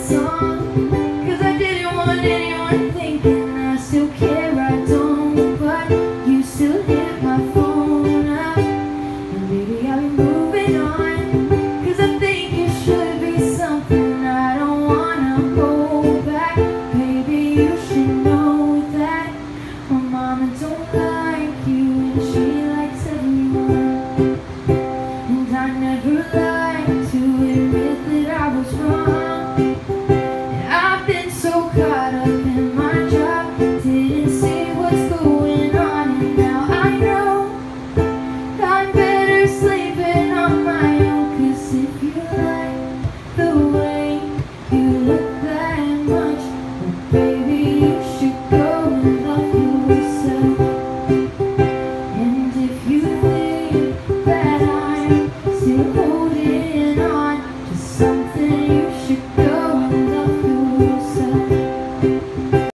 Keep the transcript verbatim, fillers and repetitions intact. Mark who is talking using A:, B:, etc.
A: song, 'cause I didn't want anyone thinking I still care. I don't, but you still hit my phone up. And baby, I'll be moving on, 'cause I think it should be something I don't wanna hold back. Baby, you should know that my mama don't like you and she likes everyone. And I never like to admit that I was wrong.